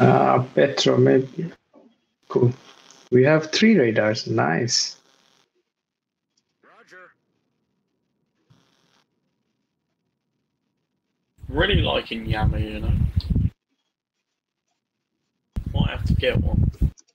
Petro, maybe. Cool. We have 3 radars. Nice. Roger. Really liking Yammer, you know. Might have to get one.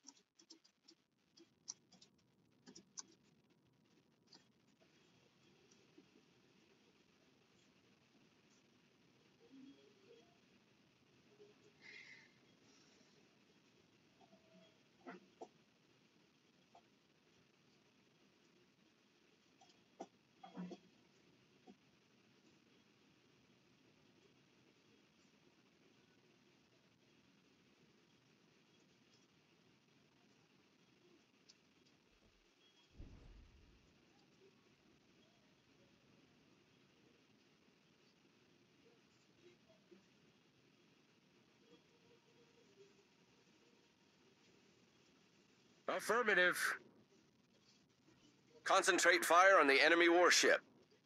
Affirmative. Concentrate fire on the enemy warship.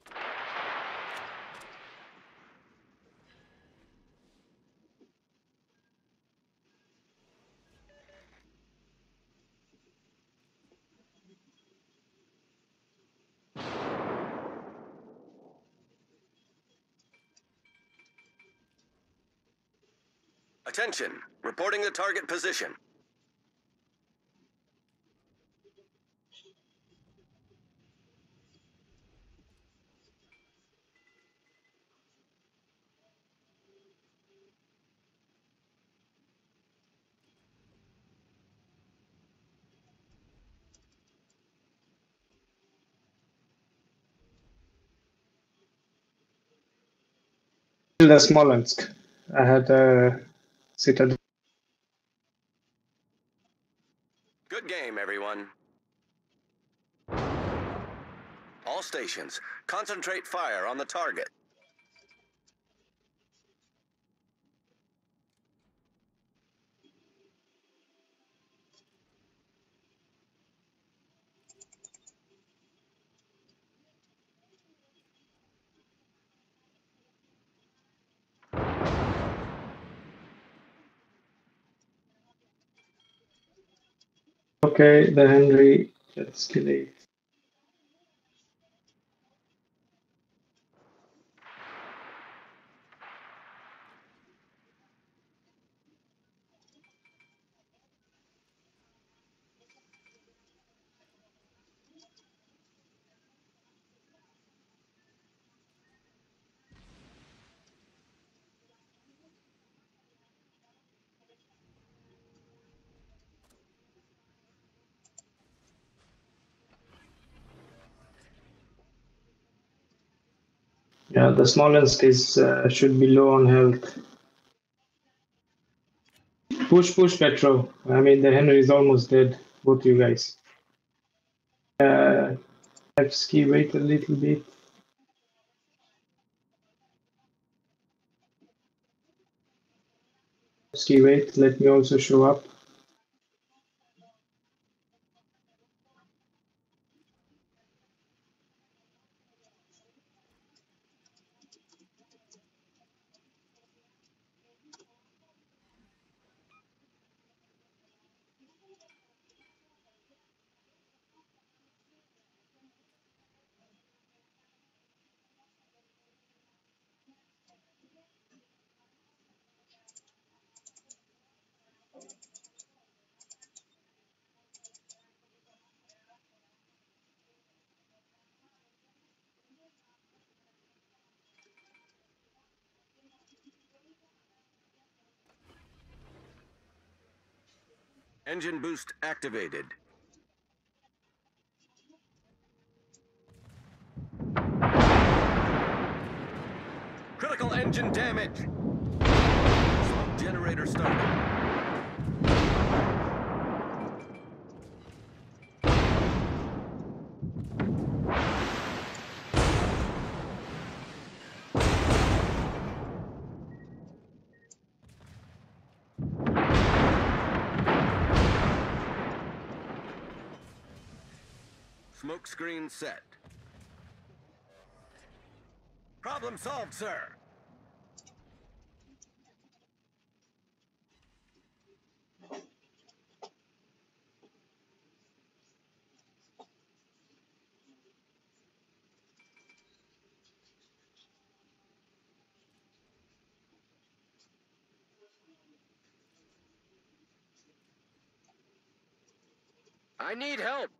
Attention, reporting the target position. The Smolensk. I had a citadel. Good game, everyone. All stations, concentrate fire on the target. Okay, the Henry escalate. Yeah, the Smolensk is should be low on health. Push, Petro. I mean, the Henry is almost dead. Both you guys. Nevsky, wait a little bit. Nevsky, wait. Let me also show up. Engine boost activated. Critical engine damage. Smoke generator started. Smoke screen set. Problem solved, sir. I need help.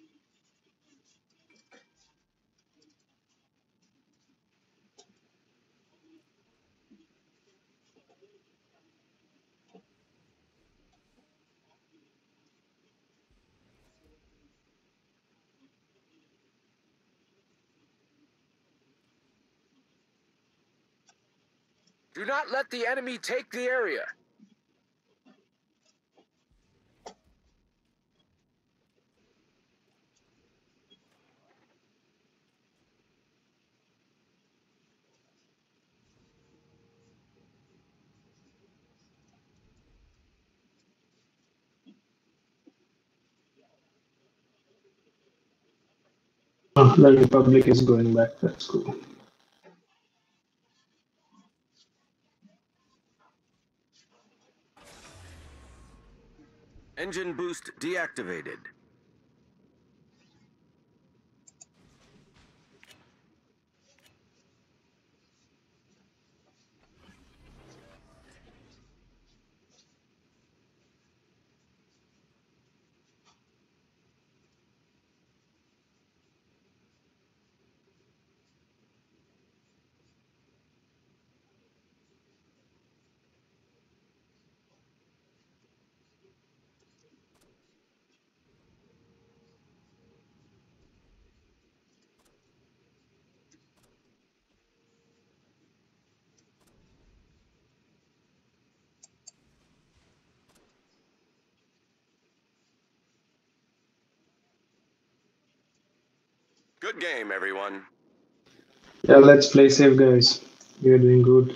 Do not let the enemy take the area. Oh, the Republic is going back. That's cool. Engine boost deactivated. Good game, everyone. Yeah, let's play safe, guys. You're doing good.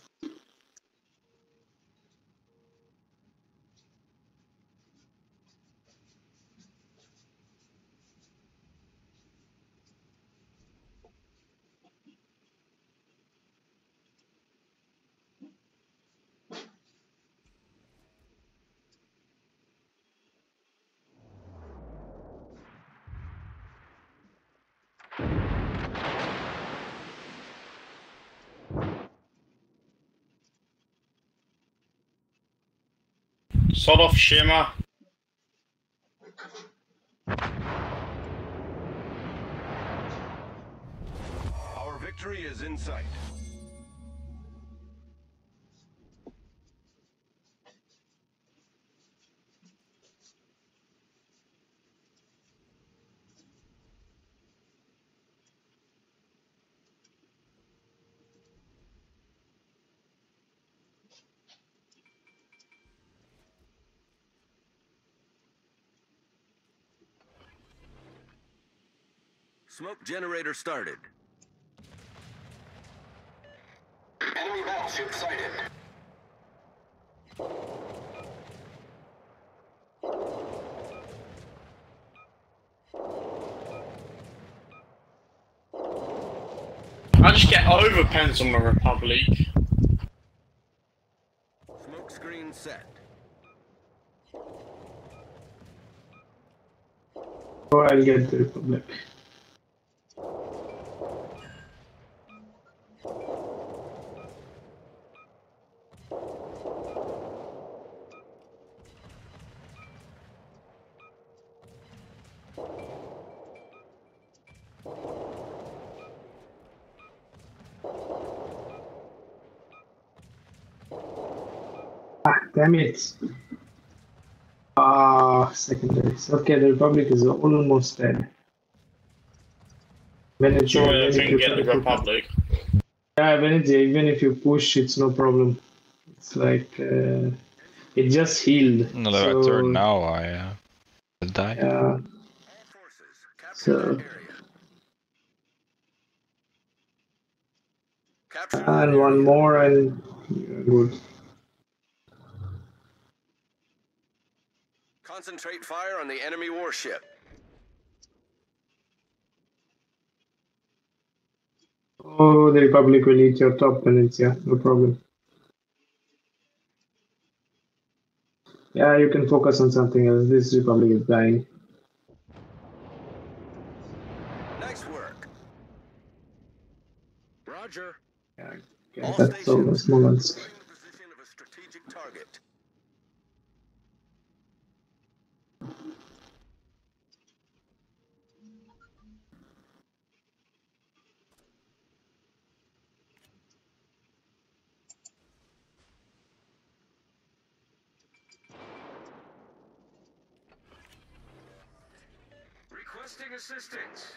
Sod off Shimmer. Our victory is in sight. Smoke generator started. Enemy battleship sighted. I just get overpens on the Republic. Smoke screen set. Oh, I'll get the Republic. Ah, damn it. Ah, secondaries. Okay, the Republic is almost dead. Sorry, I When couldn't you get try the to Republic. yeah, even if you push, it's no problem. It's like it just healed. No, So I turn now, I die. yeah, All forces, capture so that area. Capture that and one area. more and you're good. Concentrate fire on the enemy warship. Oh, the Republic will eat your top minutes. Yeah, no problem. Yeah, you can focus on something else. This Republic is dying. Nice work. Roger. Yeah, okay, All that's stations, almost Smolensk. reporting the position of a strategic target. Requesting assistance.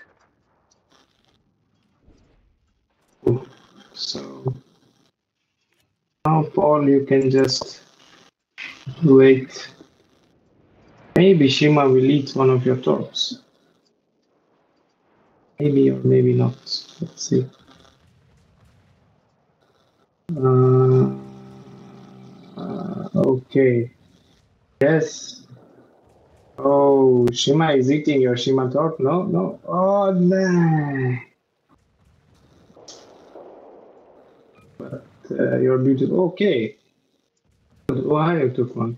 So now, Paul, you can just wait. Maybe Shima will eat one of your torps. Maybe or maybe not. Let's see. Okay. Yes. Oh, Shima is eating your Shima torp. No, no. Oh, no. But you're beautiful. Okay. Ohio took one.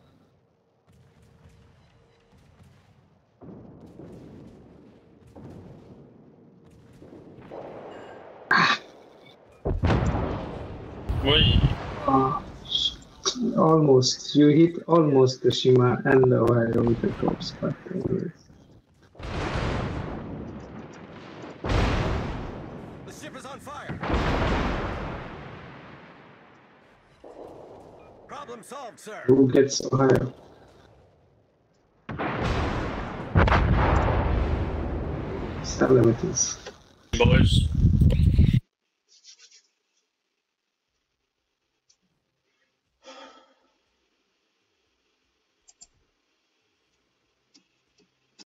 Wait. Almost. You hit almost the Shima and the Ohio with the torps. But anyways. The ship is on fire. Problem solved, sir. Who gets Ohio? Tell them it is. Boys.